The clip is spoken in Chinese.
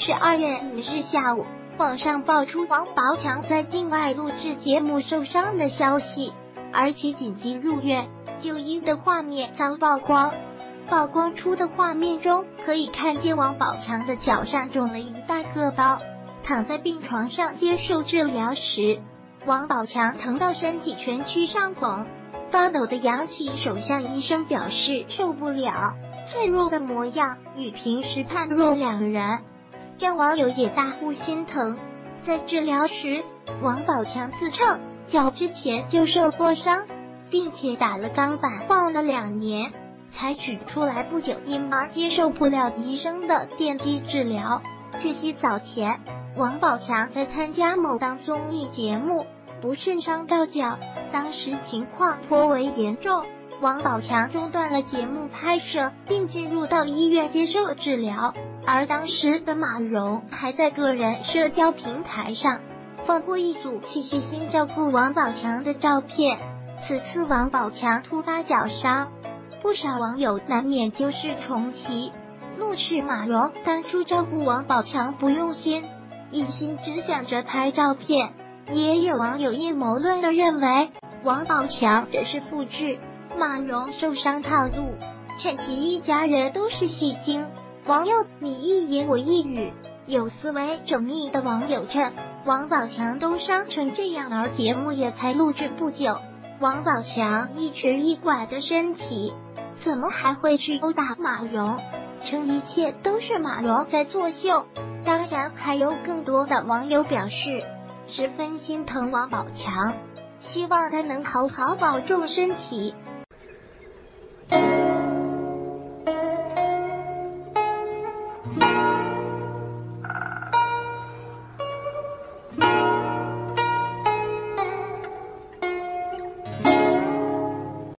12月5日下午，网上爆出王宝强在境外录制节目受伤的消息，而其紧急入院就医的画面遭曝光。曝光出的画面中，可以看见王宝强的脚上肿了一大个包，躺在病床上接受治疗时，王宝强疼到身体全区上肿，发抖的扬起手向医生表示受不了，脆弱的模样与平时判若两人，让网友也大呼心疼。在治疗时，王宝强自称脚之前就受过伤，并且打了钢板放了2年才取出来，不久因而接受不了医生的电击治疗。据悉早前王宝强在参加某档综艺节目不慎伤到脚，当时情况颇为严重，王宝强中断了节目拍摄，并进入到医院接受治疗。而当时的马蓉还在个人社交平台上放过一组细心照顾王宝强的照片。此次王宝强突发脚伤，不少网友难免旧事重提，怒斥马蓉当初照顾王宝强不用心，一心只想着拍照片。也有网友阴谋论的认为，王宝强这是复制马蓉受伤套路，趁其一家人都是戏精。网友你一言我一语，有思维缜密的网友称，王宝强都伤成这样，而节目也才录制不久，王宝强一瘸一拐的身体怎么还会去殴打马蓉，称一切都是马蓉在作秀。当然还有更多的网友表示十分心疼王宝强，希望他能好好保重身体。